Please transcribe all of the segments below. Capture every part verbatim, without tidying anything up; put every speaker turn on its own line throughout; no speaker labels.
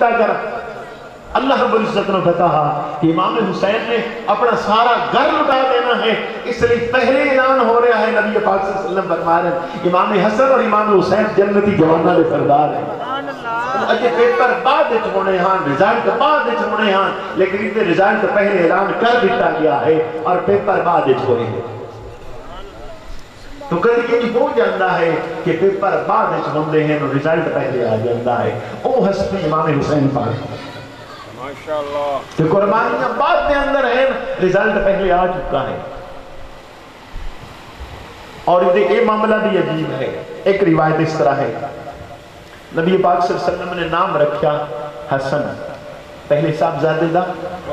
کیتا کرا اللہ رب العزت نے بتایا کہ امام حسین نے اپنا سارا گھر لٹا دینا ہے، اس لیے پہلے اعلان ہو رہا ہے، نبی پاک صلی اللہ علیہ وسلم فرما رہے ہیں امام حسن اور امام حسین جنتی جوانہ دے سردار ہیں۔ اجے پیپر بعد وچ ہونے ہاں، رزلٹ بعد وچ ہونے ہاں، لیکن ان رزلٹ پہلے اعلان کر دیتا گیا ہے اور پیپر بعد وچ ہوئے ہیں۔ تو کدی یہ ہو جاتا ہے کہ پیپر بعد وچ ہوندے ہیں اور رزلٹ پہلے آ جاتا ہے۔ او ہستی امام حسین پاک ماشاءاللہ کہ قربانیاں بعد کے اندر ہیں، رزلٹ پہلے آ چکا ہے۔ اور یہ معاملہ بھی عجیب ہے۔ ایک روایت اس طرح ہے، نبی پاک صلی اللہ علیہ وسلم نے نام رکھا حسن، پہلے صاحبزادے دا،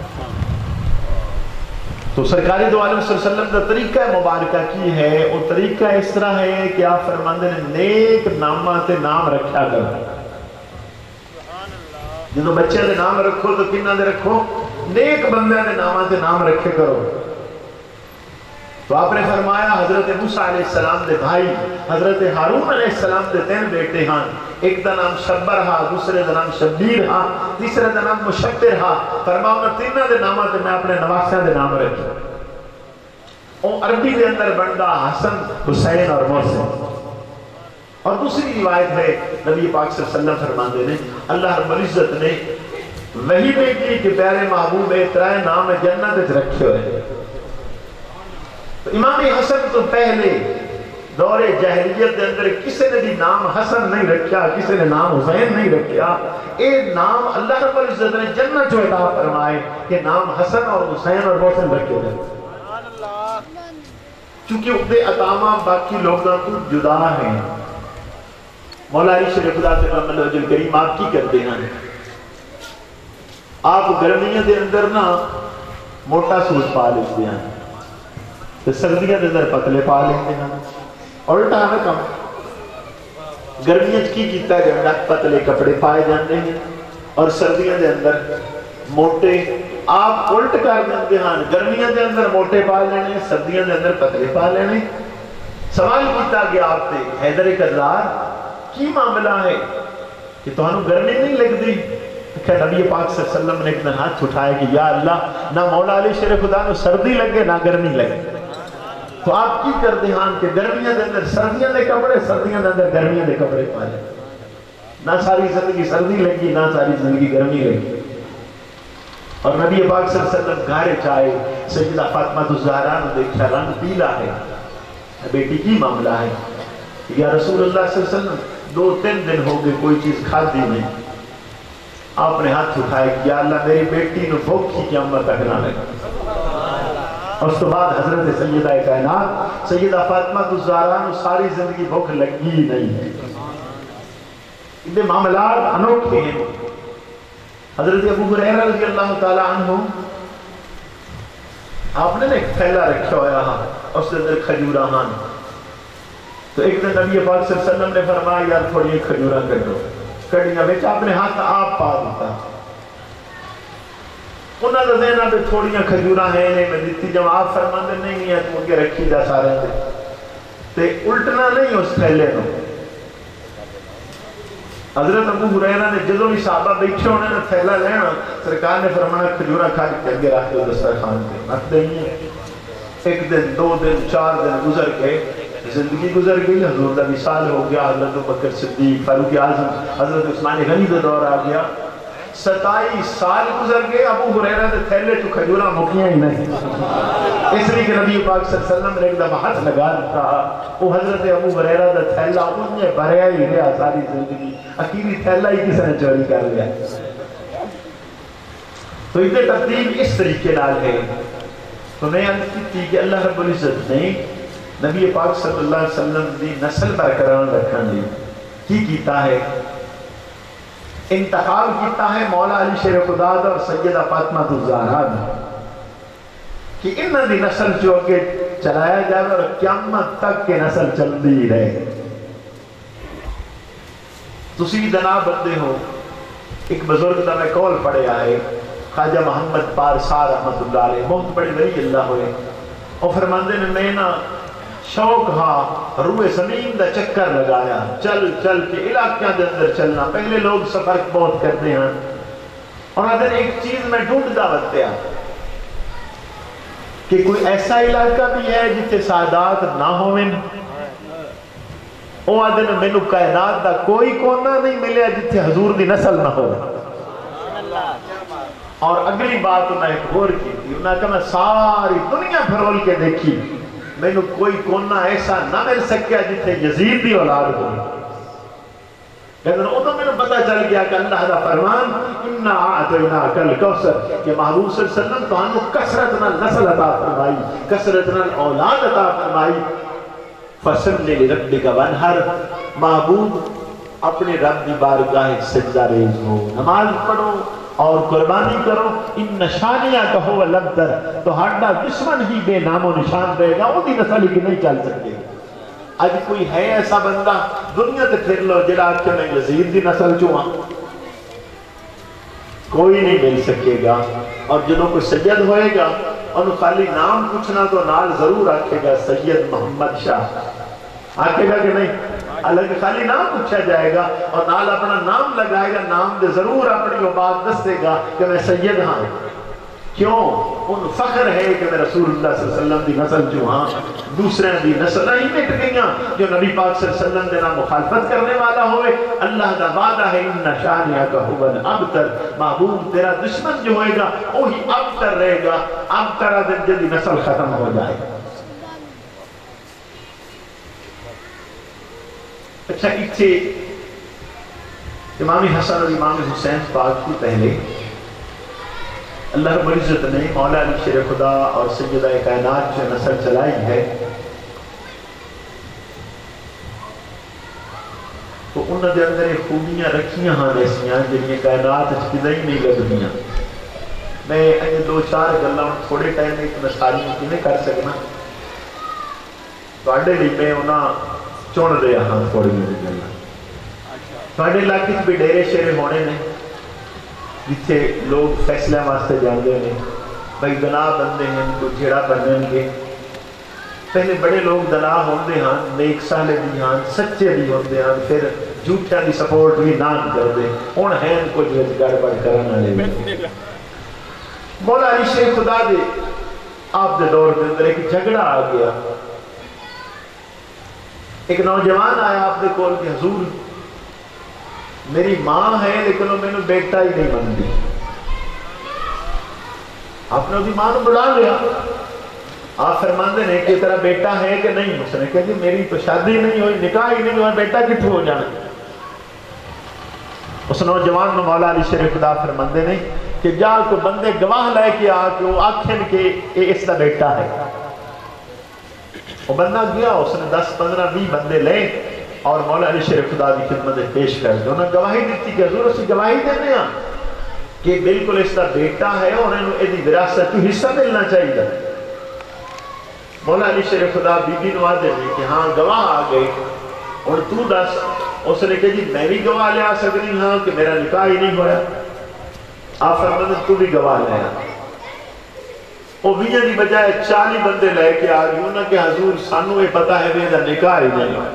تو سرکاری دو عالم صلی اللہ علیہ وسلم کا طریقہ مبارکہ کی ہے، وہ طریقہ اس طرح ہے کہ آپ فرماندے نے نیک نامہ تے نام رکھا کرو۔ جنہوں بچے دے نام رکھو تو کنہ دے رکھو؟ نیک بندے دے نامہ دے نام رکھے کرو۔ تو آپ نے فرمایا حضرت موسیٰ علیہ السلام دے بھائی حضرت ہارون علیہ السلام دے تین بیٹے ہاں، ایک دا نام شبر ہا، دوسرے دا نام شبیر ہا، تیسرے دا نام مشکر ہا، فرمایا میں تینہ دے نامہ دے میں اپنے نواسیاں دے نام رکھے۔ اور عربی دے اندر بندہ حسن، حسین اور محسن۔ اور دوسری روایت ہے نبی پاک صلی اللہ علیہ وسلم فرماندے نے اللہ رب العزت نے وحی میں کی کہ پیارے محبوب ترائے نام جنت رکھے ہوئے۔ تو امام حسن تو پہلے دور جاہلیت کے اندر کسی نے بھی نام حسن نہیں رکھا، کسی نے نام حسین نہیں رکھا۔ اے نام اللہ رب العزت نے جنت جو عطا فرمائے کہ نام حسن اور حسین اور محسن رکھے ہوئے، چونکہ اپنے عطامہ باقی لوگوں کو جدا ہیں۔ مولا علی شریف خدا سے رحمت اللہ جل کریم آپ کی کرتے ہیں، آپ گرمیاں دے اندر نا موٹا سوٹ پا لیتے ہیں، تو سردیاں دے اندر پتلے پا لیتے ہیں، الٹا ہے کم گرمیاں کی کیتا جاندہ پتلے کپڑے پائے جاندے ہیں اور سردیاں دے اندر موٹے، آپ الٹ کر دیتے ہیں، گرمیاں دے اندر موٹے پا لینے، سردیاں دے اندر پتلے پا لینے۔ سوال کیتا گیا آپ سے حیدر کرار کی معاملہ ہے کہ تو انہوں گرمی نہیں لگ دی؟ کہ نبی پاک صلی اللہ علیہ وسلم نے ایک دن ہاتھ اٹھائے کہ یا اللہ نہ مولا علی شیر خدا نے سردی لگے نہ گرمی لگے، تو آپ کی کر دے ہاں کہ گرمیاں دے اندر سردیاں دے کپڑے، سردیاں دے اندر گرمیاں دے کپڑے پالے، نہ ساری زندگی سردی لگی نہ ساری زندگی گرمی لگی۔ اور نبی پاک صلی اللہ علیہ وسلم گھارے چاہے سیدہ فاطمہ الزہرا نے دیکھا رنگ پیلا ہے، بیٹی کی معاملہ ہے؟ یا رسول اللہ صلی اللہ علیہ وسلم دو تین دن ہو گئے کوئی چیز کھا دی نہیں۔ آپ نے ہاتھ اٹھائے کہ یا اللہ میری بیٹی نے بھوک کی قیامت تک نہ لگے۔ اور اس کے بعد حضرت سیدہ کائنات سیدہ فاطمہ الزہرا نے ساری زندگی بھوک لگی ہی نہیں ہے۔ ان معاملات انوکھے ہیں۔ حضرت ابو ہریرہ رضی اللہ تعالیٰ عنہ آپ نے ایک تھیلا رکھا ہوا ہے، اس کے اندر کھجورا ہاں، تو ایک دن نبی پاک صلی اللہ علیہ وسلم نے فرمایا یار تھوڑی کھجورا کٹو، کڑیاں بیچ آپ نے ہاتھ آپ پا دیتا۔ انہوں نے دینا بھی تھوڑیاں کھجورا ہیں نہیں میں دیتی، جب آپ فرماندے نہیں ہے تو ان کے رکھی جا سارے دے تے الٹنا نہیں اس پہلے نو۔ حضرت ابو ہریرہ نے جدوں بھی صحابہ بیٹھے ہونے نے تھیلا لینا، سرکار نے فرمایا کھجورا کھا کے اگے رکھ دو دسترخوان پہ، رکھ دیں گے۔ ایک دن دو دن چار دن گزر کے زندگی گزر گئی، حضور کا وصال ہو گیا، حضرت بکر صدیق، فاروق اعظم، حضرت عثمان غنی کا دور آ گیا، ستائیس سال گزر گئے، ابو ہریرہ دے تھیلے تو کھجورا مکیاں ہی نہیں۔ اس لیے کہ نبی پاک صلی اللہ علیہ وسلم نے ایک دفعہ ہاتھ لگا رکھا، وہ حضرت ابو ہریرہ دا تھیلا انہیں بھریا ہی رہا ساری زندگی، اخیری تھیلا ہی کسی نے چوری کر لیا۔ تو اتنے ترتیب اس طریقے نال ہے۔ تو میں عرض کی تھی کہ اللہ رب العزت نے نبی پاک صلی اللہ علیہ وسلم دی نسل برقرار رکھن دی کی کیتا ہے؟ انتخاب کیتا ہے مولا علی شیر خدا اور سیدہ فاطمہ الزہرا نے کہ انہاں دی نسل جو کہ چلایا جائے اور قیامت تک کے نسل چلتی رہے۔ تسی دنا بندے ہو، ایک بزرگ دا میں قول پڑھیا ہے، خواجہ محمد پارسا رحمت اللہ علیہ، بہت بڑے ولی اللہ ہوئے، اور فرماندے نے میں نا شوق ہاں روح زمین دا چکر لگایا، چل چل کے علاقہ دے اندر چلنا۔ پہلے لوگ سفر بہت کرتے ہیں، اور اگر ایک چیز میں ڈھونڈتا بتیا کہ کوئی ایسا علاقہ بھی ہے جتنے سادات نہ ہوئے، وہ آدھے نے مینو کائنات دا کوئی کونا نہیں ملیا جتنے حضور دی نسل نہ ہو۔ اور اگلی بات انہیں ایک غور کی تھی، انہیں کہا میں ساری دنیا پھرول کے دیکھی، مینو کوئی کونا ایسا نہ مل سکیا جتنے یزید دی اولاد ہوئی۔ لیکن وہ تو میں نے پتا چل گیا کہ اللہ دا فرمان اِنَّا أَعْطَيْنَاكَ الْكَوْثَرَ کہ محبوب صلی اللہ علیہ وسلم تو ہم کو کثرت نہ نسل عطا فرمائی، کثرت نہ اولاد عطا فرمائی۔ فَصَلِّ لِرَبِّكَ وَانْحَرْ محبوب اپنے رب دی بارگاہ سجدہ ریز ہو، نماز پڑھو اور قربانی کرو۔ ان نشانیاں کہو الابتر تو ہڈا دشمن ہی بے نام و نشان رہے گا، وہ دی نسل ہی نہیں چل سکے۔ آج کوئی ہے ایسا بندہ دنیا تے پھر لو جڑا کہ میں یزید دی نسل چوں ہاں، کوئی نہیں مل سکے گا۔ اور جنہوں کو سید ہوئے گا انہوں خالی نام پوچھنا تو نال ضرور آکھے گا سید محمد شاہ، آکھے گا کہ نہیں؟ الگ خالی نام پوچھا جائے گا اور نال اپنا نام لگائے گا، نام دے ضرور اپنی وہ بات دستے گا کہ میں سید ہاں۔ کیوں؟ ان فخر ہے کہ میں رسول اللہ صلی اللہ علیہ وسلم دی نسل جو ہاں، دوسرے دی نسل نہیں مٹ گئیاں جو نبی پاک صلی اللہ علیہ وسلم دینا مخالفت کرنے والا ہوئے۔ اللہ دا وعدہ ہے ان شانیہ کا حبن ابتر محبوب تیرا دشمن جو ہوئے گا وہی ابتر رہے گا، ابتر دن جدی نسل ختم ہو جائے۔ اچھا اتھے امام حسن اور امام حسین پاک کی پہلے اللہ رب العزت نے مولا علی شیر خدا اور سیدہ کائنات جو نسل چلائی ہے تو انہوں نے اندر خوبیاں رکھیاں ہاں ایسیاں جنہیں کائنات کدھر ہی نہیں لگدیاں۔ میں یہ دو چار گلاں تھوڑے ٹائم میں ایک مثالی کیویں کر سکنا، تواڈے لیے میں انہاں چن رہا ہاں تھوڑی جی گلاں۔ تواڈے علاقے بھی ڈیرے شیرے ہونے نے جتھے لوگ فیصلے واسطے جاندے ہیں، بھائی دنا بندے ہیں کو جھیڑا بنن گے۔ پہلے بڑے لوگ دنا ہوندے ہاں، نیک سالے بھی ہاں، سچے بھی ہوندے ہاں، پھر جھوٹیاں دی سپورٹ بھی نہ کردے، ہن ہیں کچھ وچ گڑبڑ کرن والے۔ مولا علی شیر خدا دے آپ دے دور دے اندر ایک جھگڑا آ گیا۔ ایک نوجوان آیا آپ دے کول کہ حضور میری ماں ہے لیکن وہ میں نے بیٹا ہی نہیں بنتی۔ آپ نے اسی ماں نے بلا لیا، آپ فرماندے نے کہ تیرا بیٹا ہے کہ نہیں؟ اس نے کہا کہ میری تو شادی نہیں ہوئی، نکاح ہی نہیں ہوا، بیٹا کتوں ہو جانا؟ اس نوجوان نے مولا علی شیر خدا فرماندے نے کہ جا کو بندے گواہ لے کے آ کے وہ آکھن کہ یہ اس کا بیٹا ہے۔ وہ بندہ گیا، اس نے دس پندرہ بھی بندے لے اور مولا علی شیر خدا کی خدمت پیش کر دیا۔ انہوں نے گواہی دیتی کہ حضور اسی گواہی دینے ہیں کہ بالکل اس کا بیٹا ہے اور انہوں نے یہ وراثت کو حصہ ملنا چاہیے۔ مولا علی شیر خدا بی بی نواز دے کہ ہاں گواہ آ گئے اور تو دس۔ اس نے کہا جی میں بھی گواہ لے آ سکتی ہاں کہ میرا نکاح ہی نہیں ہوا۔ آپ فرماتے تو بھی گواہ لے آ۔ وہ بیاں دی بجائے چالی بندے لے کے آ گئی، انہوں نے کہ حضور سانو یہ پتا ہے بھی نکاح ہی نہیں ہوا۔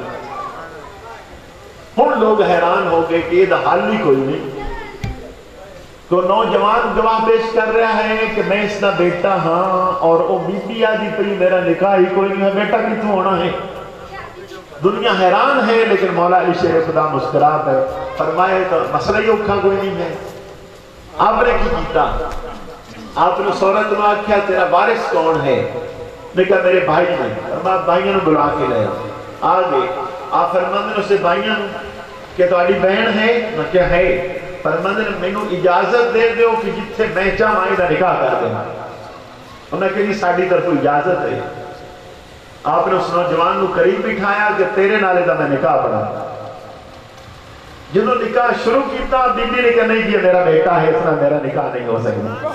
ہن لوگ حیران ہو گئے کہ یہ حل ہی کوئی نہیں۔ تو نوجوان گواہ پیش کر رہا ہے کہ میں اس کا بیٹا ہاں، اور وہ بی بی آدھی پئی میرا نکاح ہی کوئی نہیں ہے، بیٹا کتوں ہونا ہے؟ دنیا حیران ہے، لیکن مولا علی شیر خدا مسکرا ہے، فرمائے تو مسئلہ ہی اوکھا کوئی نہیں ہے۔ آپ نے کی کیتا؟ آپ نے سورت میں آکھیا تیرا وارث کون ہے؟ نے کہا میرے بھائی نے۔ فرمایا بھائیوں نے بلا کے لے آ گئے۔ آپ فرماندے نے اسے بھائیوں کہ تہاڈی بہن ہے؟ نہ کیا ہے؟ فرماندے نے مینوں اجازت دے دیو کہ جتھے میں چاہاں دا نکاح کر دینا۔ انہوں نے کہا جی ساڈی طرف اجازت ہے۔ آپ نے اس نوجوان کو قریب بٹھایا کہ تیرے نالے دا میں نکاح پڑھا۔ جنہوں نکاح شروع کیتا بی بی نے کہا نہیں جی میرا بیٹا ہے، اس طرح میرا نکاح نہیں ہو سکتا۔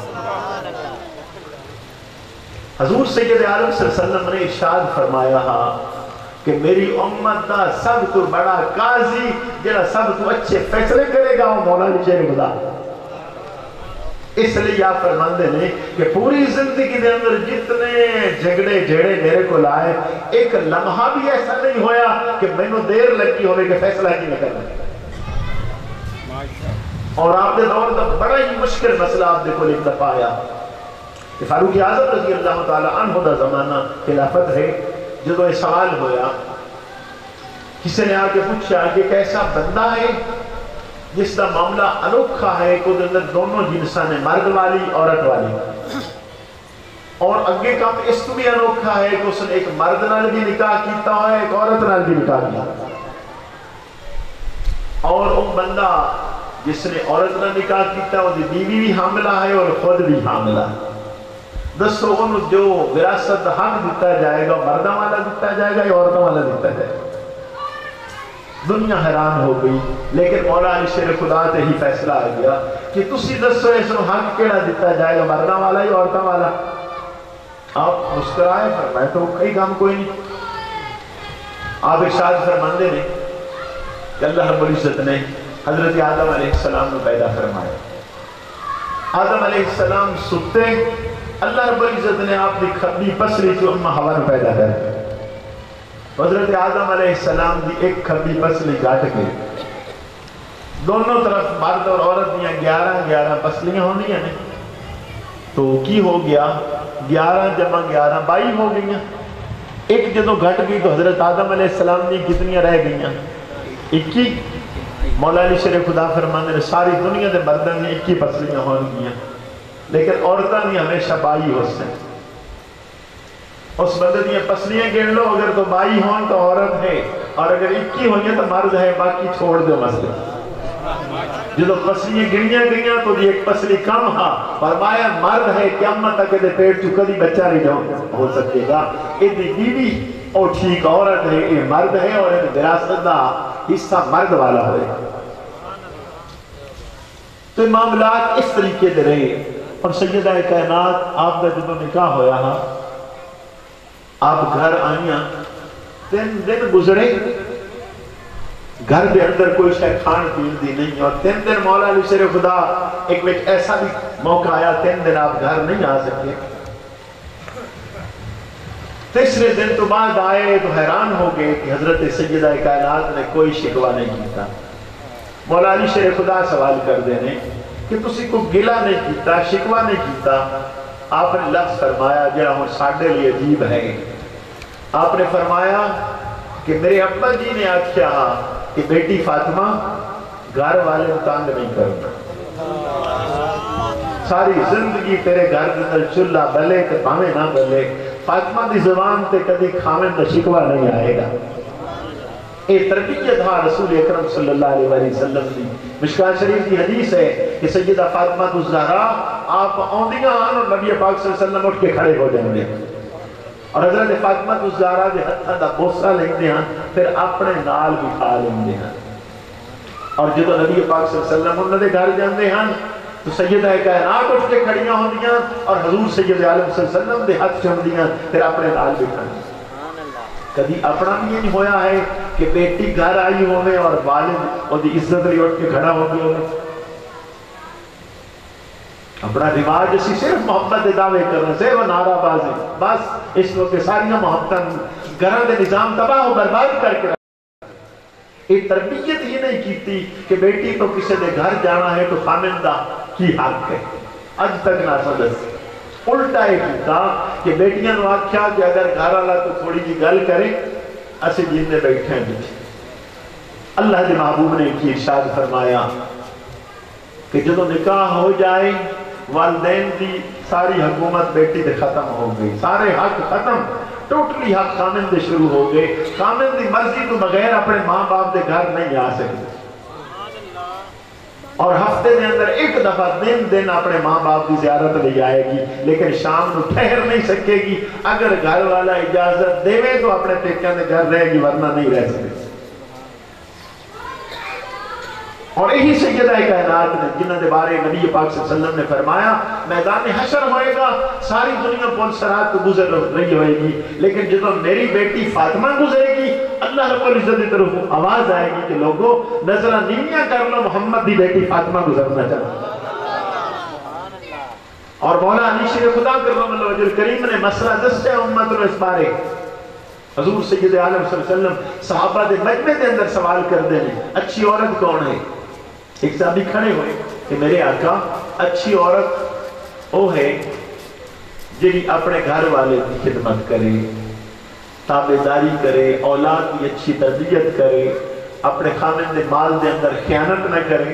حضور سید عالم صلی اللہ علیہ وسلم نے ارشاد فرمایا کہ میری امت دا سب تو بڑا قاضی جڑا سب تو اچھے فیصلے کرے گا وہ مولا علی شیر خدا۔ اس لیے آپ فرماندے نے کہ پوری زندگی دے اندر جتنے جھگڑے جھیڑے میرے کو لائے ایک لمحہ بھی ایسا نہیں ہویا کہ میں نو دیر لگی ہوئے کہ فیصلہ کی نہ کرنا۔ اور آپ نے دور دا بڑا ہی مشکل مسئلہ آپ دیکھو ایک دفعہ آیا کہ فاروق اعظم رضی اللہ تعالی عنہ دا زمانہ خلافت ہے، جدو یہ سوال ہویا کسی نے آ کے پوچھا کہ ایک ایسا بندہ ہے جس کا معاملہ انوکھا ہے کہ اندر دونوں جنساں نے، مرد والی عورت والی، اور اگے کام اس کو بھی انوکھا ہے کہ اس نے ایک مرد نال بھی نکاح کیتا ہے، ایک عورت نال بھی نکاح کیا، اور وہ بندہ جس نے عورت نال نکاح کیتا وہ بیوی بھی حاملہ ہے اور خود بھی حاملہ ہے، دسو انہوں جو وراثت حق دیتا جائے گا مردوں والا دیتا جائے گا یا عورتوں والا دیتا جائے گا؟ دنیا حیران ہو گئی، لیکن مولا علی شیر خدا تے ہی فیصلہ آ گیا کہ تسی دسو اس نو حق کیڑا دیتا جائے گا، مردوں والا یا عورتوں والا؟ آپ مسکرائے، فرمائے تو کئی کام کوئی نہیں۔ آپ ارشاد فرماندے نے کہ اللہ رب العزت نے حضرت آدم علیہ السلام کو پیدا فرمایا، آدم علیہ السلام ستے، اللہ رب العزت نے آپ کی کھبی پسلی جو امہ ہوا نے پیدا کر دی، حضرت آدم علیہ السلام دی ایک کھبی پسلی کاٹ کے دونوں طرف مرد اور عورت دیا گیارہ گیارہ پسلیاں ہونی ہیں، تو کی ہو گیا گیارہ جمع گیارہ بائی ہو گئی ہیں، ایک جدو گھٹ گئی تو حضرت آدم علیہ السلام دی کتنی رہ گئی ہیں؟ اکی۔ مولا علی شیر خدا فرمانے نے ساری دنیا دے مردن نے اکی پسلیاں ہون گئی ہیں، لیکن عورتاں نے ہمیشہ بائی ہو سکتے، اس بندے دیا پسلیاں گن لو، اگر تو بائی ہون تو عورت ہے، اور اگر اکی ہوئی تو مرد ہے، باقی چھوڑ دو مسئلہ۔ جدو پسلیاں گنیاں گئیاں تو دی ایک پسلی کم ہاں، فرمایا مرد ہے قیامت تک دے پیٹ چکا دی بچہ نہیں ہو سکے گا، یہ دی بیوی اور ٹھیک عورت ہے، یہ مرد ہے، اور یہ وراثت دا حصہ مرد والا ہوئے۔ تو معاملات اس طریقے دے رہے، اور سیدہ کائنات آپ کا جدو نکاح ہویا ہاں، آپ گھر آئیاں، تین دن گزرے، گھر دے اندر کوئی شے کھان پین دی نہیں، اور تین دن مولا علی شیر خدا ایک وقت ایسا بھی موقع آیا تین دن آپ گھر نہیں آ سکے، تیسرے دن تو بعد آئے تو حیران ہو گئے کہ حضرت سیدہ کائنات نے کوئی شکوہ نہیں کیتا۔ مولا علی شیر خدا سوال کر دینے کہ تسی کو گلہ نہیں کیتا، شکوہ نہیں کیتا، آپ نے لفظ فرمایا جہاں ہوں ساڑھے لیے عجیب ہے، آپ نے فرمایا کہ میرے ابا جی نے آکھیا کہ بیٹی فاطمہ گھر والے تانگ نہیں کرنا، ساری زندگی تیرے گھر کے چلہ بلے کہ بھامے نہ بلے، فاطمہ دی زبان تے کدی کھامن دا شکوہ نہیں آئے گا۔ اے تربیت ہاں رسول اکرم صلی اللہ علیہ وسلم دی مشکاہ شریف کی حدیث ہے کہ سیدہ فاطمہ الزہرا آپ آندیاں آن اور نبی پاک صلی اللہ علیہ وسلم اٹھ کے کھڑے ہو جائیں گے، اور حضرت فاطمہ الزہرا دے ہتھاں دا بوسہ لیندے ہیں، پھر اپنے نال بٹھا لیندے ہیں، اور جدو نبی پاک صلی اللہ علیہ وسلم انہوں نے گھر جاندے ہیں تو سیدہ کائنات اٹھ کے کھڑیاں ہوندیاں اور حضور سید عالم صلی اللہ علیہ وسلم دے ہاتھ چومدیاں، پھر اپنے نال بٹھا لیندے۔ کبھی اپنا بھی نہیں ہویا ہے کہ بیٹی گھر آئی ہوئے اور والد اور دی عزت لی اٹھ کے کھڑا ہو گیا ہوئے، اپنا رواج اسی صرف محبت دے دعوے کرنا، صرف نعرہ بازی، بس اس وقت ساریاں محبتاں گھران دے نظام تباہ و برباد کر کے رکھا۔ ایک تربیت ہی نہیں کیتی کہ بیٹی تو کسی دے گھر جانا ہے تو خامندہ کی حق ہے، اج تک نہ سدس الٹا ہے کیتا کہ بیٹیاں نو آکھیا کہ اگر گھر والا تو تھوڑی جی گل کرے اسے جینے بیٹھے ہیں بیٹھے۔ اللہ دے محبوب نے کی ارشاد فرمایا کہ جدو نکاح ہو جائے والدین دی ساری حکومت بیٹی دے ختم ہو گئی، سارے حق ختم، ٹوٹلی حق خامن دے شروع ہو گئے، خامن دی مرضی تو بغیر اپنے ماں باپ دے گھر نہیں آ سکتے، اور ہفتے دے اندر ایک دفعہ دن دن اپنے ماں باپ کی زیارت لے آئے گی، لیکن شام نو ٹھہر نہیں سکے گی، اگر گھر والا اجازت دے تو اپنے پیکیاں دے گھر رہے گی ورنہ نہیں رہ سکے۔ اور یہی سیدہ کائنات نے جنہ دے بارے نبی پاک صلی اللہ علیہ وسلم نے فرمایا میدان حشر ہوئے گا، ساری دنیا پل سرات تو گزر رہی ہوئے گی، لیکن جدو میری بیٹی فاطمہ گزرے گی اللہ رب العزت کی طرف آواز آئے گی کہ لوگوں نظرہ نیمیاں کر لو، محمد دی بیٹی فاطمہ گزرنا چاہتا۔ اور مولا علی شیر خدا کرم اللہ وجل کریم نے مسئلہ دستے امت رو اس بارے، حضور سید عالم صلی اللہ علیہ وسلم صحابہ دے مجمع دے اندر سوال کر دینے اچھی عورت کون ہے؟ ایک صحابی کھڑے ہوئے کہ میرے آقا اچھی عورت وہ ہے جی اپنے گھر والے کی خدمت کرے، تابعداری کرے، اولاد کی اچھی تربیت کرے، اپنے خامن دے مال دے اندر خیانت نہ کرے۔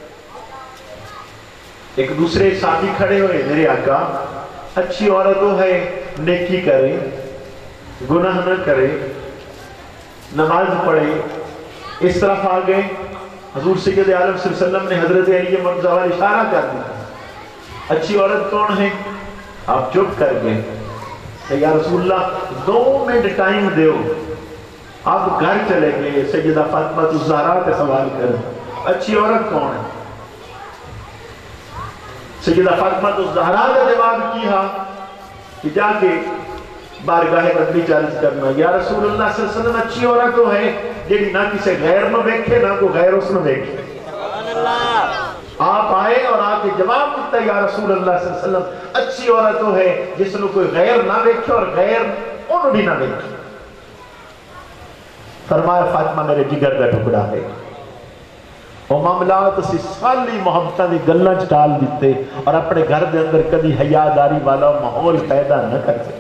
ایک دوسرے صحابی کھڑے ہوئے میرے آقا اچھی عورت وہ ہے نیکی کرے، گناہ نہ کرے، نماز پڑھے۔ اس طرف آ گئے، حضور سید عالم صلی اللہ علیہ وسلم نے حضرت علی مرضی والے اشارہ کر دیا، اچھی عورت کون ہے؟ آپ چپ کر گئے کہ یا رسول اللہ دو منٹ ٹائم دیو۔ آپ گھر چلے گئے، سیدہ فاطمہ الزہرا سے سوال کر اچھی عورت کون ہے؟ سیدہ فاطمہ الزہرا کا جواب کیا کہ جا کے بارگاہ بندی چارج کرنا، یا رسول اللہ صلی اللہ علیہ وسلم اچھی عورت تو ہے جیڑی نہ کسی غیر میں دیکھے نہ کوئی غیر اس میں دیکھے۔ آپ آئے اور آپ کے جواب دیتا یا رسول اللہ صلی اللہ علیہ وسلم اچھی عورت تو ہے جس نے کوئی غیر نہ دیکھے اور غیر انہوں بھی نہ دیکھے۔ فرمایا فاطمہ میرے جگر کا ٹکڑا ہے، وہ معاملات اسی سالی محبتہ دی گلہ چٹال دیتے اور اپنے گھر دے اندر کبھی حیاداری والا ماحول پیدا نہ کرتے۔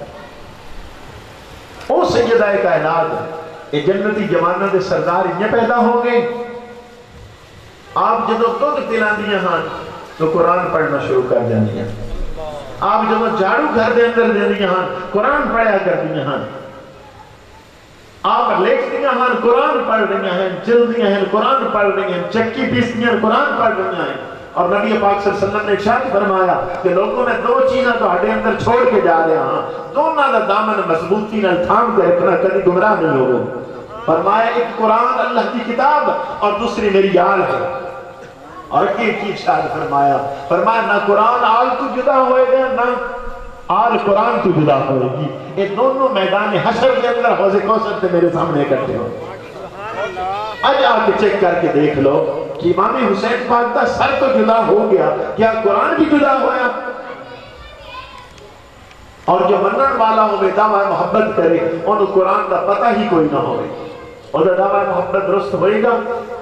او سیدہ کائنات یہ جنتی جوانہ دے سردار انہیں پیدا ہو گئے۔ آپ جدو دودھ پلان دیا ہاں تو قرآن پڑھنا شروع کر دیا، آپ جدو جھاڑو گھر دے اندر دے دیا ہاں قرآن پڑھا کر دیا ہاں، آپ لیٹ دیا ہاں قرآن پڑھ رہی ہیں، چل دیا ہیں قرآن پڑھ رہی ہیں، چکی پیس دیا قرآن پڑھ رہی ہیں۔ اور نبی پاک صلی اللہ علیہ وسلم نے ارشاد فرمایا کہ لوگوں نے دو چیزیں تو ہڈے اندر چھوڑ کے جا رہے ہیں، دونوں کا دامن مضبوطی نال تھام کے رکھنا، کبھی گمراہ نہیں ہوگا۔ فرمایا ایک قرآن اللہ کی کتاب اور دوسری میری آل ہے۔ اور ایک ہی ارشاد فرمایا فرمایا نہ قرآن آل تو جدا ہوئے گا نہ آل قرآن تو جدا ہوئے گی، یہ دونوں میدان حشر کے اندر حوض کوثر سے میرے سامنے اکٹھے ہو۔ آج آ کے چیک کر کے دیکھ لو کہ امام حسین پاک دا سر تو جدا ہو گیا، کیا قرآن بھی جدا ہویا؟ اور جو منن والا ہوئے دعویٰ محبت کرے انہوں قرآن دا پتہ ہی کوئی نہ ہوئے، اور دعویٰ محبت درست ہوئے گا؟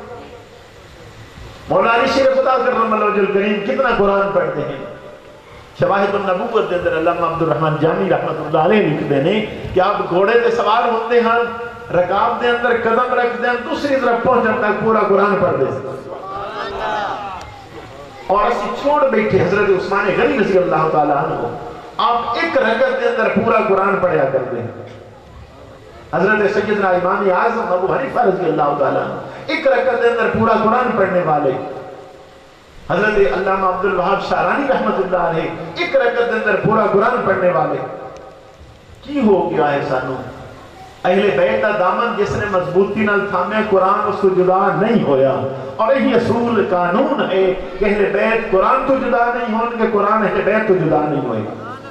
مولانا شیخ خدا کرم اللہ وجہ الکریم کتنا قرآن پڑھتے ہیں۔ شواہد النبوت دے اندر علامہ عبد الرحمن جامی رحمت اللہ علیہ لکھتے ہیں کہ آپ گھوڑے دے سوار ہوتے ہیں، رکاب دے اندر قدم رکھ دیں، دوسری طرف پہنچن تک پورا قرآن پڑھ دیں، اور اسی چھوڑ بیٹھے حضرت عثمان غنی رضی اللہ تعالیٰ عنہ آپ ایک رکعت دے اندر پورا قرآن پڑھیا کرتے ہیں۔ حضرت سیدنا امام اعظم ابو حنیفہ رضی اللہ تعالیٰ عنہ ایک رکعت دے اندر پورا قرآن پڑھنے والے۔ حضرت علامہ عبد الوہاب شعرانی رحمت اللہ علیہ ایک رکعت دے اندر پورا قرآن پڑھنے والے۔ کی ہو گیا ہے سانو؟ اہل بیت دا دامن جس نے مضبوطی نال تھامے قرآن اس کو جدا نہیں ہویا، اور یہی اصول قانون ہے کہ اہل بیت قرآن تو جدا نہیں ہون گے، قرآن اہل بیت تو جدا نہیں ہوئے۔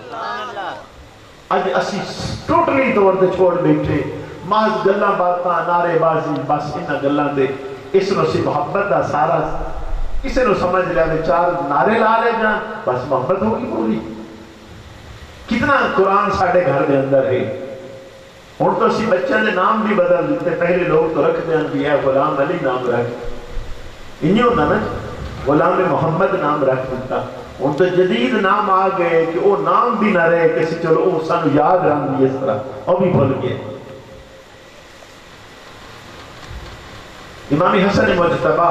آج اسی ٹوٹلی طور تے چھوڑ بیٹھے محض گلاں باتاں نعرے بازی، بس انہاں گلاں تے اس نو سی محبت دا سارا اسے نو سمجھ لیا میں چار نعرے لا لے جان بس محبت ہوگی پوری۔ کتنا قرآن ساڑھے گھر دے اندر ہے، اور تو اسی بچہ نے نام بھی بدل دیتے، پہلے لوگ تو رکھ دیں کہ ہے غلام علی نام رکھ، انہی ہوتا نا غلام محمد نام رکھ دیتا، ان تو جدید نام آ گئے کہ وہ نام بھی نہ رہے کسی چلو وہ سانو یاد رہن دی اس طرح وہ بھی بھول گئے۔ امام حسن مجتبہ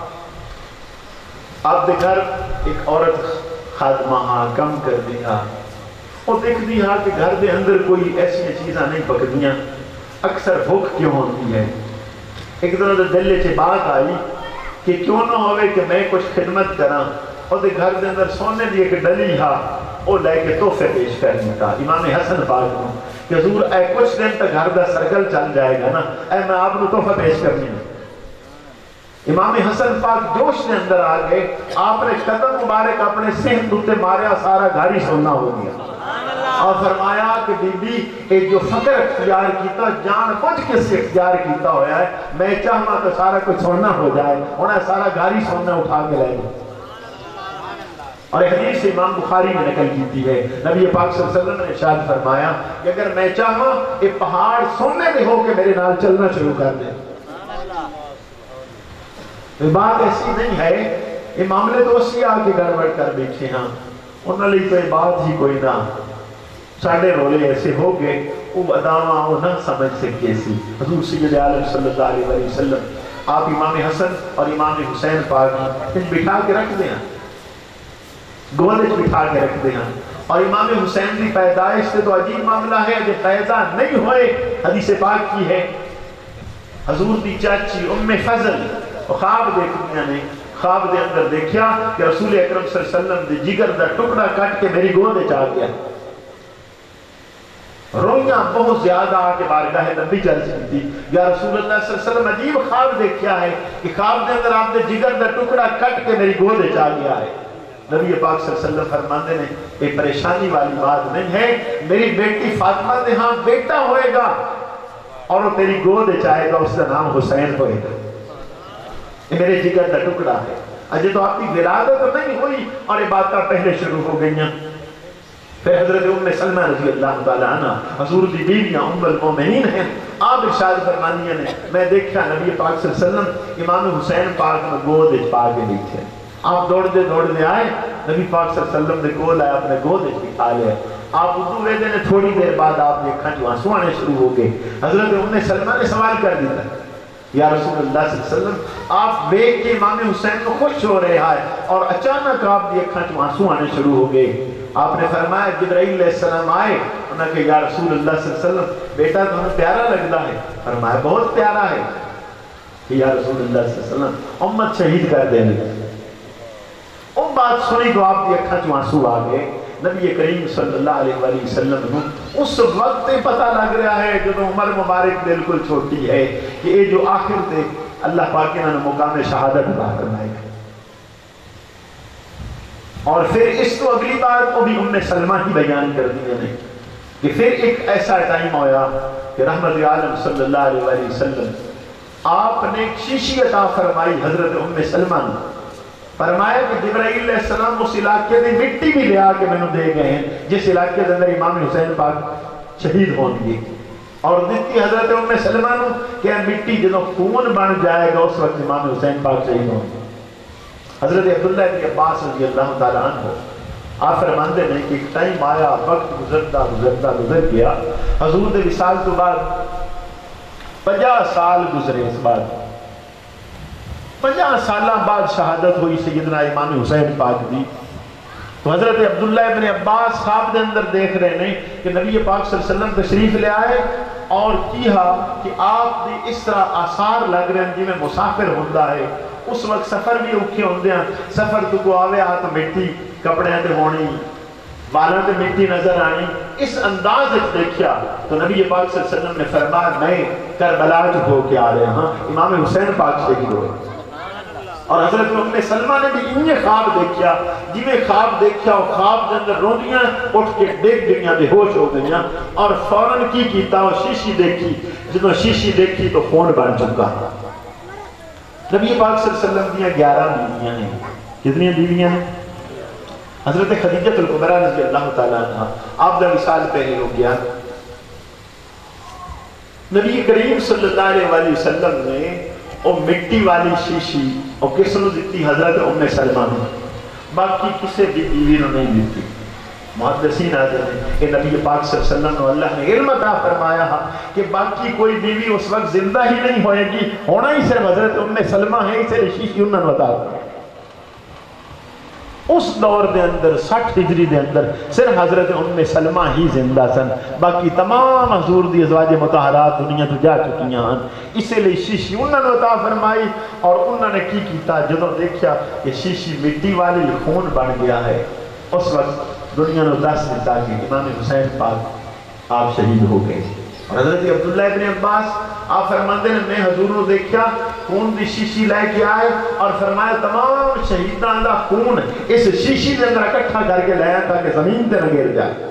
آپ دے گھر ایک عورت خادمہ ہاں کم کر دیا، وہ دیکھ دیا کہ گھر دے اندر کوئی ایسی چیزاں نہیں پکدیاں، اکثر بھوک کیوں ہوتی ہے۔ ایک دنوں دے دلے چھے بات آئی کہ کیوں نہ ہوئے کہ میں کچھ خدمت کراں، اور دے گھر دے اندر سونے دی ایک ڈلی ہا وہ لے کے تحفے پیش کر دیتا امام حسن پاک کو کہ حضور اے کچھ دن تک گھر دا سرکل چل جائے گا نا، اے میں آپ کو تحفہ پیش کرنی ہے۔ امام حسن پاک جوش نے اندر آ گئے، آپ نے قدم مبارک اپنے سہن دوتے ماریا، سارا گھر ہی سونا ہو گیا، اور فرمایا کہ بی بی ایک جو فقر اختیار کیتا جان بوجھ کے سے اختیار کیتا ہویا ہے، میں چاہنا تو سارا کچھ سونا ہو جائے، انہیں سارا گھر ہی سونا اٹھا کے لے گئے۔ اور ایک حدیث امام بخاری نے نقل کیتی ہے، نبی پاک صلی اللہ علیہ وسلم نے ارشاد فرمایا کہ اگر میں چاہوں یہ پہاڑ سونے میں ہو کے میرے نال چلنا شروع کر دیں۔ بات ایسی نہیں ہے یہ معاملے تو اسی آ کے گڑبڑ کر بیٹھے ہاں انہوں نے تو یہ بات ہی کوئی نہ ساڑھے رولے ایسے ہو گئے وہ بداما وہ نہ سمجھ سکے سی حضور سید عالم صلی اللہ علیہ وسلم آپ امام حسن اور امام حسین پاک ان بٹھا کے رکھ دیں گولج بٹھا کے رکھ دیں اور امام حسین کی پیدائش سے تو عجیب معاملہ ہے جو پیدا نہیں ہوئے حدیث پاک کی ہے حضور دی چاچی ام فضل خواب دیکھنیاں نے خواب دے اندر دیکھیا کہ رسول اکرم صلی اللہ علیہ وسلم دے جگر دا ٹکڑا کٹ کے میری گود چاہ گیا رویاں بہت زیادہ آگے بارگاہ نبی چل سکتی یا رسول اللہ صلی اللہ علیہ وسلم عجیب خواب دیکھیا ہے کہ خواب دے اندر آپ دے جگر دا ٹکڑا کٹ کے میری گود چاہ گیا ہے نبی پاک صلی اللہ علیہ وسلم فرماندے نے یہ پریشانی والی بات نہیں ہے میری بیٹی فاطمہ دے ہاں بیٹا ہوئے گا اور وہ تیری گود چاہے گا اس کا نام حسین ہوئے گا یہ میرے جگر کا ٹکڑا ہے اجے تو آپ کی ولادت نہیں ہوئی اور یہ باتیں پہلے شروع ہو گئی ہیں پھر حضرت ام سلمہ رضی اللہ تعالیٰ عنہ حضور دی بیویاں ام المومنین ہیں آپ ارشاد فرمانیاں نے میں دیکھا نبی پاک صلی اللہ علیہ وسلم امام حسین پاک میں گود پا کے بیٹھے آپ دوڑ دے دوڑ دے آئے نبی پاک صلی اللہ علیہ وسلم نے گول آئے اپنے گود بٹھا لے آپ اردو ویدے نے تھوڑی دیر بعد آپ دیکھا جو آنسو آنے شروع ہو گئے حضرت ام سلمہ نے سوال کر دیا یا رسول اللہ صلی اللہ علیہ وسلم آپ دیکھ کے امام حسین کو خوش ہو رہے ہیں اور اچانک آپ دیکھا جو آنسو آنے شروع ہو گئے آپ نے فرمایا جبرائیل علیہ السلام آئے انہوں نے کہا یا رسول اللہ صلی اللہ علیہ وسلم بیٹا تو ہمیں پیارا لگتا ہے فرمایا بہت پیارا ہے کہ یا رسول اللہ صلی اللہ علیہ وسلم امت شہید کر دیں ام بات سنی تو آپ دی اکھاں چوں آنسو آ گئے نبی کریم صلی اللہ علیہ وآلہ وسلم اس وقت پتہ لگ رہا ہے جب عمر مبارک بالکل چھوٹی ہے کہ یہ جو آخر تے اللہ پاک نے مقام شہادت عطا کرنا ہے اور پھر اس کو اگلی بات کو بھی ام سلمہ ہی بیان کر دیا نے کہ پھر ایک ایسا ٹائم آیا کہ رحمت عالم صلی اللہ علیہ وآلہ وسلم آپ نے ایک شیشی عطا فرمائی حضرت ام سلمہ نے فرمایا کہ جبرائیل علیہ السلام اس علاقے میں مٹی بھی لے آ کے میں نے دے گئے ہیں جس علاقے کے اندر امام حسین پاک شہید ہوں گے اور دیتی حضرت ام سلمہ نے کہ مٹی جنہوں خون بن جائے گا اس وقت امام حسین پاک شہید ہوں گے حضرت عبداللہ بن عباس رضی اللہ تعالیٰ عنہ آپ فرماندے نہیں کہ ایک ٹائم آیا وقت گزرتا گزرتا گزر گیا حضور دے وصال تو بعد پچاس سال گزرے اس بعد پچاس سالہ بعد شہادت ہوئی سیدنا امام حسین پاک دی تو حضرت عبداللہ ابن عباس خواب دے اندر دیکھ رہے ہیں کہ نبی پاک صلی اللہ علیہ وسلم تشریف لے آئے اور کیا کہ آپ دی اس طرح آثار لگ رہے ہیں جی میں مسافر ہوندہ ہے اس وقت سفر بھی اوکھے ہوندے ہیں سفر تو کو آوے آ تو مٹی کپڑے تے ہونی والا تے مٹی نظر آنی اس انداز ایک دیکھیا تو نبی پاک صلی اللہ علیہ وسلم نے فرمایا میں کربلا جو ہو کے آ رہے ہیں امام حسین پاک شہید ہوئے اور حضرت ام سلمہ نے بھی انہیں خواب دیکھیا جی میں خواب دیکھیا اور خواب دے اندر روندیاں اٹھ کے دیکھ گئیاں بے ہوش ہو گئیاں اور فوراں کی کیتا اور شیشی دیکھی جنہوں شیشی دیکھی تو خون بن چکا نبی پاک صلی اللہ علیہ وسلم دیاں گیارہ بیویاں ہیں کتنی بیویاں ہیں حضرت خدیجہ الکبریٰ رضی اللہ تعالیٰ عنہ آپ دا وصال پہلے ہو گیا نبی کریم صلی اللہ علیہ وآلہ وسلم نے وہ مٹی والی شیشی اور کس نے دیتی حضرت ام سلمہ نے باقی کسے بھی بیوی نے نہیں دیتی محدثین آتے ہیں کہ نبی پاک صلی اللہ علیہ وسلم اللہ نے علم عطا فرمایا کہ باقی کوئی بیوی اس وقت زندہ ہی نہیں ہوئے گی ہونا ہی صرف حضرت ام سلمہ ہے اسے شیشی انہوں نے بتا اس دور دے اندر سٹھ ہجری دے اندر صرف حضرت ام سلمہ ہی زندہ سن باقی تمام حضور دی ازواج مطہرات دنیا تو جا چکی ہیں اسے لئے شیشی انہوں نے عطا فرمائی اور انہوں نے کی کیتا جدوں دیکھیا کہ شیشی مٹی والی خون بن گیا ہے اس وقت دنیا نے دس دیتا کہ امام حسین پاک آپ شہید ہو گئے اور حضرت عبداللہ ابن عباس آپ فرماندے نے میں حضور نے دیکھا خون دی شیشی لائے کے آئے اور فرمایا تمام شہیدان دا خون اس شیشی دے اندر اکٹھا کر کے لائے تاکہ زمین تے نہ گر جائے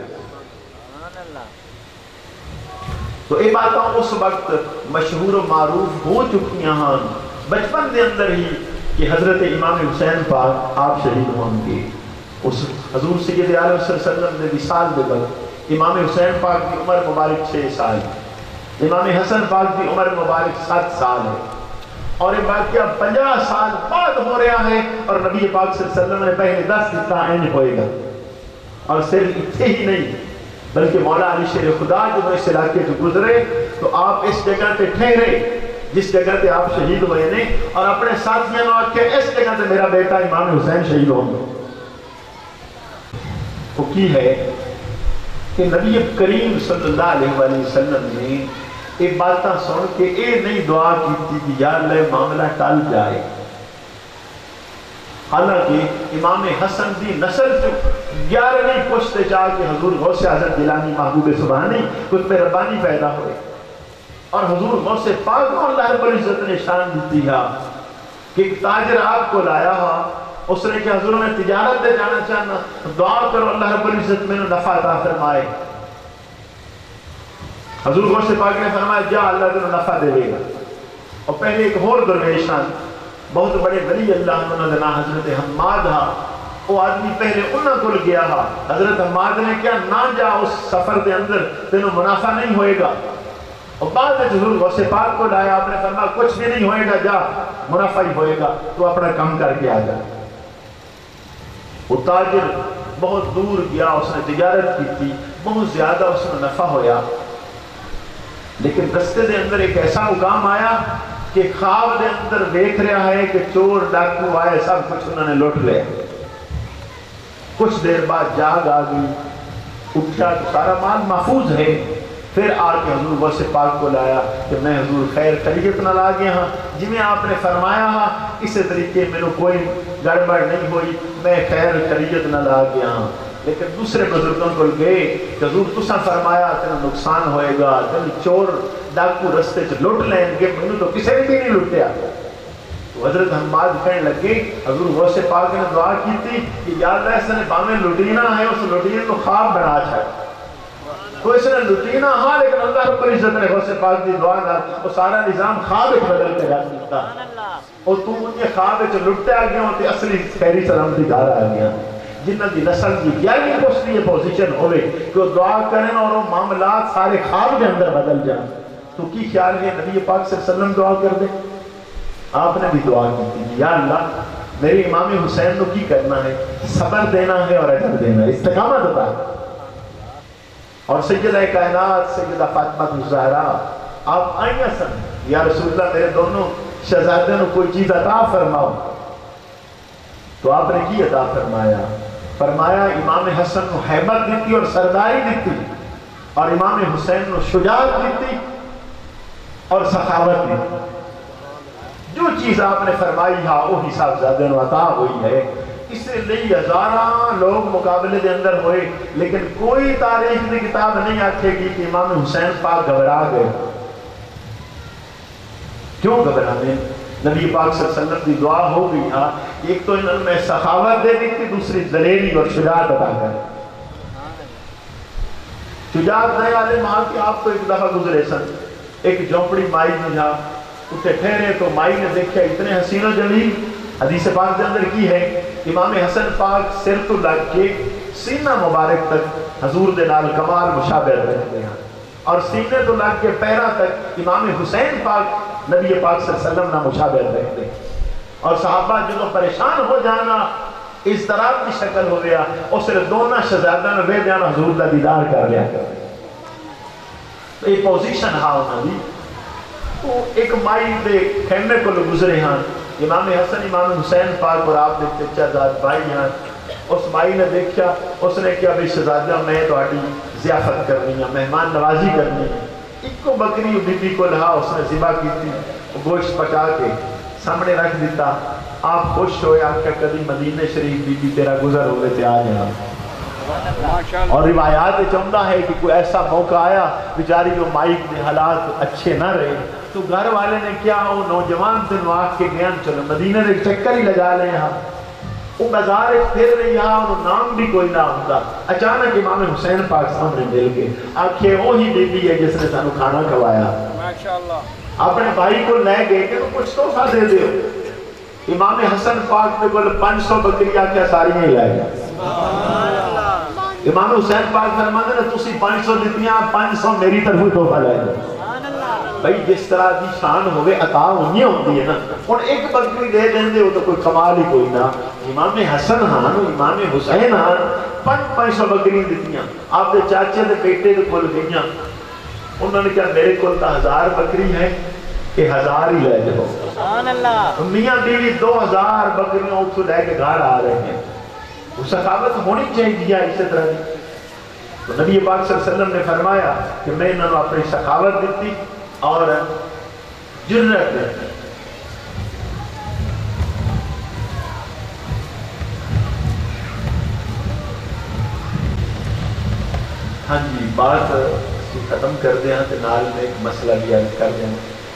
تو یہ باتاں اس وقت مشہور و معروف ہو چکی ہیں بچپن دے اندر ہی کہ حضرت امام حسین پاک آپ شہید ہوں گے اس حضور سید عالم صلی اللہ علیہ وسلم نے وصال دے وقت امام حسین پاک کی عمر مبارک چھ سال امام حسن پاک کی عمر مبارک سات سال ہے اور یہ واقعہ پنجہ سال بعد ہو رہا ہے اور نبی پاک صلی اللہ علیہ وسلم نے پہلے دس دیتا ہے نہیں ہوئے گا. اور صرف اتنے ہی نہیں بلکہ مولا علی شیر خدا جب اس علاقے سے گزرے تو آپ اس جگہ پہ ٹھہرے جس جگہ پہ آپ شہید ہوئے نے اور اپنے ساتھیوں نے آکے اس جگہ پہ میرا بیٹا امام حسین شہید ہوں گے. وہ کی ہے کہ نبی کریم صلی اللہ علیہ وآلہ وسلم نے ایک باتاں سن کے اے نہیں دعا کی تھی کہ یا اللہ معاملہ ٹال جائے. حالانکہ امام حسن دی نسل جو گیارہویں پشتے جا کے حضور غوث اعظم جیلانی محبوب سبحانی قطب ربانی پیدا ہوئے اور حضور غوث پاک کو اللہ رب العزت نے شان دیتی ہے کہ ایک تاجر آپ کو لایا ہوا اس نے کہ حضور میں تجارت دے جانا چاہنا دعا کرو اللہ رب العزت میں نفع عطا فرمائے. حضور غوث پاک نے فرمایا جا اللہ تمہیں نفع دے گا. اور پہلے ایک اور درویشان بہت بڑے ولی اللہ انہوں نے حضرت حماد ہا وہ آدمی پہلے انہوں کو گیا ہا. حضرت حماد نے کیا نہ جا اس سفر دے اندر تینوں منافع نہیں ہوئے گا. اور بعد میں حضور غوث پاک کو لایا آپ نے فرمایا کچھ بھی نہیں ہوئے گا جا منافع ہی ہوئے گا تو اپنا کام کر کے آ جا. وہ تاجر بہت دور گیا اس نے تجارت کی تھی بہت زیادہ اس میں نفع ہویا لیکن رستے دے اندر ایک ایسا مقام آیا کہ خواب دے اندر دیکھ رہا ہے کہ چور ڈاکو آئے سب کچھ انہوں نے لوٹ لیا. کچھ دیر بعد جاگ آ گئی اٹھا تو سارا مال محفوظ ہے. پھر آ کے حضور غوث پاک کو لایا کہ میں حضور خیر خیریت نہ لا گیا ہاں جی میں آپ نے فرمایا ہاں اسی طریقے میں کوئی گڑبڑ نہیں ہوئی میں خیر خیریت نہ لا گیا ہاں. لیکن دوسرے بزرگوں کو گئے کہ حضور تساں فرمایا تیرا نقصان ہوئے گا تیرے چور ڈاکو رستے سے لوٹ لیں گے میں تو کسی نے بھی نہیں لوٹیا. تو حضرت حماد کہنے لگے حضور غوث پاک نے دعا کی تھی کہ یا اللہ اس نے باہیں لٹینا ہے اس لٹینے کو خواب بنا چھاڑ تو اس نے لٹینا ہاں لیکن اللہ رب العزت نے غوث پاک دی دعا نہ وہ سارا نظام خواب ایک بدل کے رکھ دیتا اور تو مجھے خواب ایک لٹتے آ گیا ہوتے اصلی خیری سلامتی دار آ گیا جنہ دی نسل کی گیارہویں پوسٹ یہ پوزیشن ہوئے کہ وہ دعا کریں اور وہ معاملات سارے خواب کے اندر بدل جائیں. تو کی خیال ہے نبی پاک صلی اللہ علیہ وسلم دعا کر دے. آپ نے بھی دعا کی تھی یا اللہ میرے امام حسین کو کی کرنا ہے صبر دینا ہے اور اجر دینا ہے استقامت عطا. اور سیدہ کائنات سیدہ فاطمہ الزہرا آپ آئیں سن یا رسول اللہ میرے دونوں شہزادوں کو کوئی چیز عطا فرماؤ. تو آپ نے کی عطا فرمایا فرمایا امام حسن کو حیبت دیتی اور سرداری دیتی اور امام حسین کو شجاعت دیتی اور سخاوت دیتی. جو چیز آپ نے فرمائی ہاں وہ حساب زیادہ عطا ہوئی ہے. اس لیے ہزاراں لوگ مقابلے دے اندر ہوئے لیکن کوئی تاریخ کی کتاب نہیں آکھے گی کہ امام حسین پاک گھبرا گئے. کیوں گھبرانے؟ نبی پاک صلی اللہ علیہ وسلم کی دعا ہو گئی ہاں ایک تو انہوں میں سخاوت دے دی تھی دوسری دلیری اور شجاعت عطا کر. شجاعت دے والے ماں کی آپ کو ایک دفعہ گزرے سن ایک جھونپڑی مائی میں جہاں اٹھے ٹھہرے تو مائی نے دیکھا اتنے حسین و جمیل حدیث پاک کے اندر کی ہے امام حسن پاک سر تو لگ کے سینہ مبارک تک حضور دے نال کمال مشابہ رکھتے ہیں اور سینے تو لگ کے پیرا تک امام حسین پاک نبی پاک صلی اللہ علیہ وسلم نہ مشابہ رکھتے ہیں. اور صحابہ جو پریشان ہو جانا اس طرح کی شکل ہو گیا اور صرف دونوں شہزادہ نے بے جانا حضور کا دیدار کر لیا. تو یہ پوزیشن ہاں انہوں نے تو ایک مائی دے کھیمے کو گزرے ہاں امام حسن امام حسین پاک اور آپ نے چچا زاد بھائی ہیں. اس مائی نے دیکھا اس نے کیا بھئی شہزادہ میں تو آٹی ضیافت کرنی ہے مہمان نوازی کرنی ہے. ایک کو بکری بی بی کو لہا اس نے ذبح کی تھی گوشت پکا کے سامنے رکھ دیتا. آپ خوش ہوئے آپ کا کبھی مدینہ شریف بی بی تیرا گزر ہوئے تھے آج یہاں. اور روایات چاہتا ہے کہ کوئی ایسا موقع آیا بیچاری جو مائک کے حالات اچھے نہ رہے تو گھر والے نے کیا وہ نوجوان سے نواق کے گیان چلو مدینہ نے چکر ہی لگا لے یہاں وہ بازار پھر رہے یہاں انہوں نام بھی کوئی نہ ہوتا. اچانک امام حسین پاک سامنے مل کے آنکھیں وہی بی بی ہے جس نے سانو کھانا کھوایا. اپنے بھائی کو لے گئے کہ تو کچھ تحفہ دے دے. امام حسن پاک نے بولے پانچ سو بکریاں کیا ساری ہی لائے گا. امام حسین پاک فرماتے ہیں تسی پانچ سو دیتیاں پانچ سو میری طرف تحفہ لائے گا. بھائی جس طرح دی شان ہوئے عطا انہیں ہوتی ہے نا. اور ایک بکری دے دیں دے وہ تو کوئی کمال ہی کوئی نہ. امام حسن ہاں امام حسین ہاں پانچ پانچ سو بکری دیتیاں. آپ دے چاچے دے بیٹے دے کھول گئیاں. انہوں نے کہا میرے کول تا ہزار بکری ہے کہ ہزار ہی لے جاؤ. سبحان اللہ. میاں بیوی دو ہزار بکریوں اتھو لے کے گھر آ رہے ہیں. وہ سخاوت ہونی چاہیے اسی طرح دی. تو نبی پاک صلی اللہ علیہ وسلم نے فرمایا کہ میں انہوں نے اپنی سخاوت دیتی اور جرت دیتی. ہاں جی بات ختم کر دیں تو نال میں ایک مسئلہ بھی عرض کر دیں.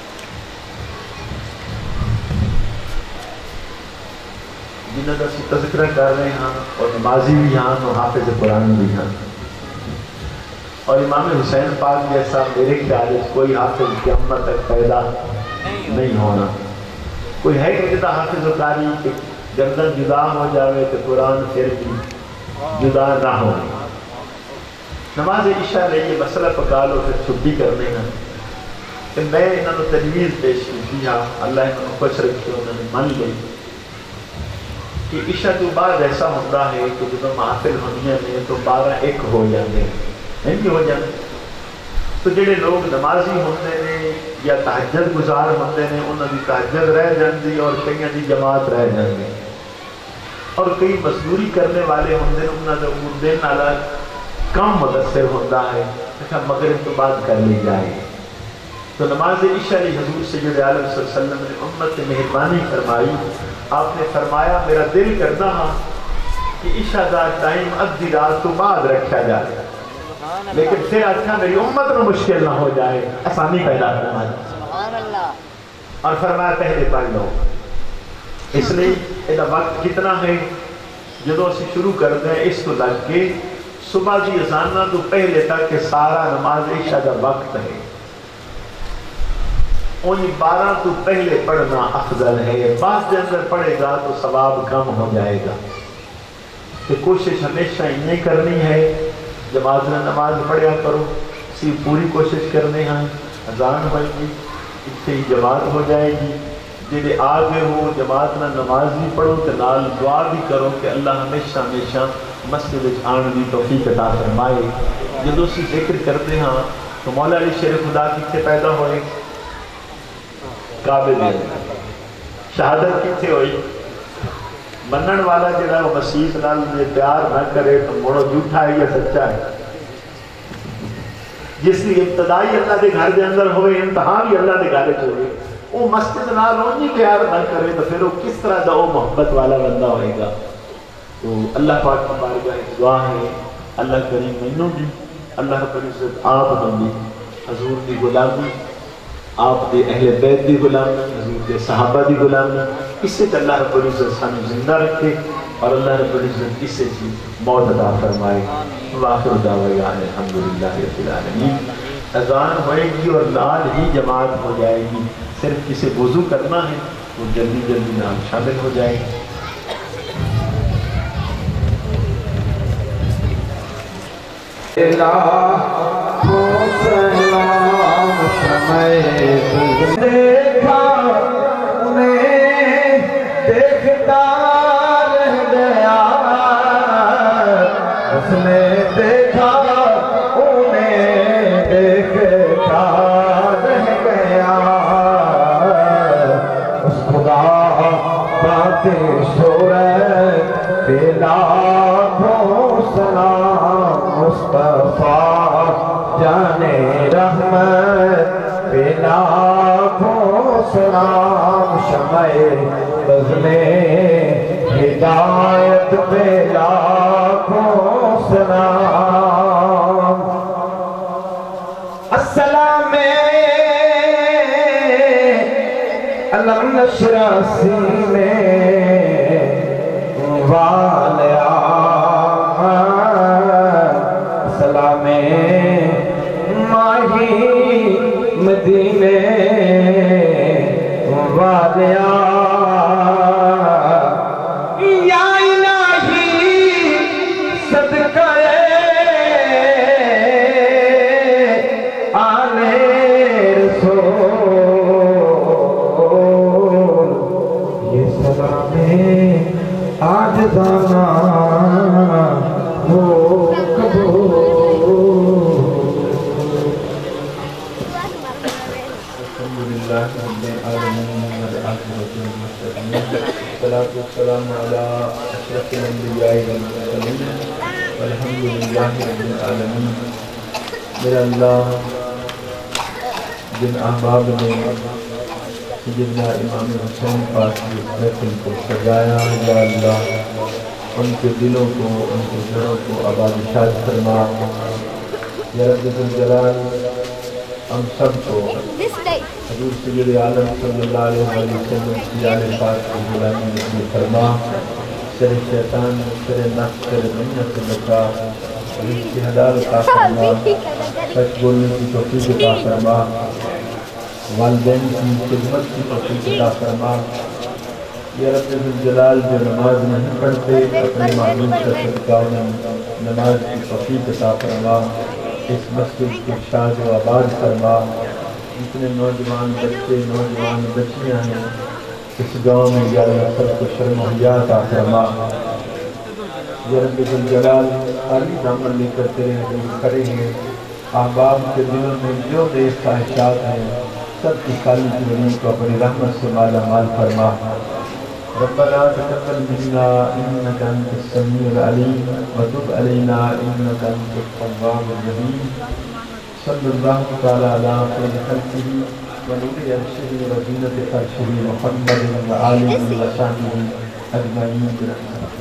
جنہوں کا تذکرہ کر رہے ہیں اور نمازی بھی ہیں اور حافظ قرآن بھی ہیں. اور امام حسین پاک جیسا میرے خیال میں کوئی حافظ قیامت تک پیدا نہیں ہونا. کوئی ہے کہ جدا حافظ و قاری کہ گردن جدا ہو جاوے تو قرآن پھر بھی جدا نہ ہو. نماز عشاء نے یہ مسئلہ پکا لو پھر چھٹی کرنے ہیں کہ میں انہوں نے تجویز پیش کی ہاں اللہ انہوں نے خوش رکھے انہوں نے من لی کہ عشاء تو بعد ایسا ہوتا ہے کہ جب محافل ہونی ہے تو بارہ ایک ہو جاتے ہیں نہیں بھی ہو جاتے. تو جڑے لوگ نمازی ہوتے ہیں یا تہجد گزار ہوتے ہیں انہوں کی تہجد رہ جاتی اور کئی دی جماعت رہ جاتی اور کئی مزدوری کرنے والے ہوتے ہیں انہوں نے دن والا کم مدثر ہوتا ہے مغرب تو بعد کر لی جائے. تو نماز عشاء علی حضور سید عالم صلی اللہ علیہ وسلم نے امت سے مہربانی فرمائی. آپ نے فرمایا میرا دل کرتا ہاں کہ عشاء دا ٹائم ادھی رات تو بعد رکھا جائے لیکن پھر آتا میری امت میں مشکل نہ ہو جائے آسانی پیدا فرمائی اور فرمایا پہلے پڑھ لو. اس لیے یہ وقت کتنا ہے جدو اسی شروع کرتے ہیں اس کو لگ کے صبح کی اذانہ تو پہلے تک کہ سارا نماز عشاء کا وقت ہے. ان بارہ تو پہلے پڑھنا افضل ہے. بعد کے اندر پڑھے گا تو ثواب کم ہو جائے گا. کہ کوشش ہمیشہ انہیں کرنی ہے جماعت میں نماز پڑھیا کرو. اسی پوری کوشش کرنے ہیں اذان ہوئے گی اس سے ہی جماعت ہو جائے گی. جیسے آگے ہو جماعت میں نماز بھی پڑھو تو نال دعا بھی کرو کہ اللہ ہمیشہ ہمیشہ مسجد آن کی توفیق عطا فرمائے. جب اسی ذکر کرتے ہیں تو مولا علی شیر خدا کتنے پیدا ہوئے کعبے میں. شہادت کتنے ہوئی منن والا جڑا وہ مسیح نال پیار نہ کرے تو موڑو جھوٹا ہے یا سچا ہے. جس کی ابتدائی اللہ کے گھر کے اندر ہوئے انتہا بھی اللہ کے گھر ہوئے وہ مسجد نال اونجی پیار نہ کرے تو پھر وہ کس طرح دا وہ محبت والا بندہ ہوئے گا. تو اللہ پاک کی بارگاہ ایک دعا ہے اللہ کریم مینوں بھی اللہ رب العزت آپ بھی حضور کی غلامی آپ دے اہل بیت دی غلامی حضور دے صحابہ دی غلامی اس سے اللہ رب العزت سانو زندہ رکھے اور اللہ رب العزت اس سے موت عطا فرمائے. وآخر دعوانا الحمدللہ رب العالمین. اذان ہوئے گی اور لال ہی جماعت ہو جائے گی. صرف کسی وضو کرنا ہے وہ جلدی جلدی نام شامل ہو جائے گی.
دیکھا انہیں دیکھتا رہ گیا اس نے دیکھا انہیں دیکھتا رہ گیا. اس خدا باتیں صورت بے لاکھوں سلام مصطفیٰ جانے رحمت بے لاکھوں سلام شمع بزمِ ہدایت بے لاکھوں سلام. السلام علم نشرہ سینے والیا سلام ماہی مدینے والیا یا الہی صدقہ آلِ رسول
الانبیاء والمرسلین والحمد للہ رب العالمین۔ میرا اللہ جن احباب نے سیدنا امام حسین پاک کی محفل کو سجایا، یا اللہ ان کے دلوں کو، ان کے گھروں کو آباد شاد فرما۔ یا رب الجلال ہم سب کو حضور سید عالم صلی اللہ علیہ وسلم کی آل پاک کی غلامی نصیب فرما۔ شر شیطان، شر نفس، شر دنیا سے بچا، رزق کی حلال عطا فرما، سچ بولنے کی توفیق عطا فرما، والدین کی خدمت کی توفیق عطا فرما۔ یا رب الجلال جو نماز نہیں پڑھتے اپنے معبود کا صدقہ انہیں نماز کی توفیق عطا فرما، اس مسجد کے شاد و آباد فرما۔ جتنے نوجوان بچے، نوجوان بچیاں ہیں اس گاؤں میں، یا اللہ سب کو شرم و حیا عطا فرما۔ یا رب الجلال خالی دامن لے کر تیرے حضور کھڑے ہیں، احباب کے دلوں میں جو بے خواہشات ہیں سب کی خالی زمین کو اپنی رحمت سے مالا مال فرما۔ ربنا تقبل منا انك انت السميع العليم وتب علينا انك انت التواب الرحيم۔ صلی اللہ تعالی علی خیر خلقہ ونور عرشہ وزینۃ فرشہ محمد وآلہ وصحبہ اجمعین برحمتک۔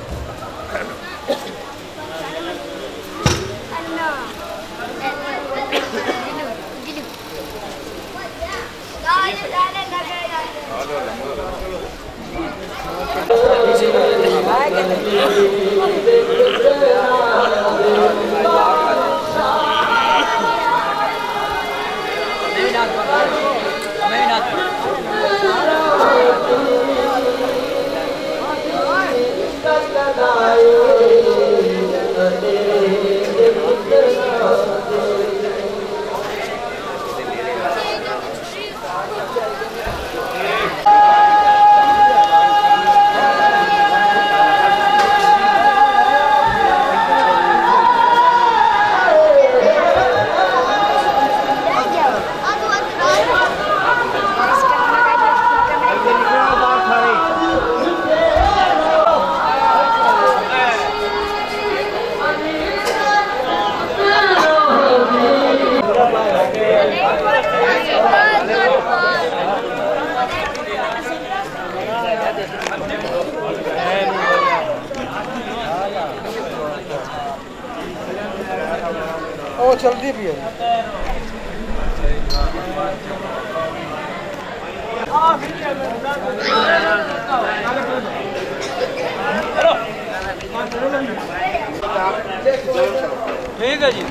وہ چلتی بھی ہے۔ ٹھیک ہے جی۔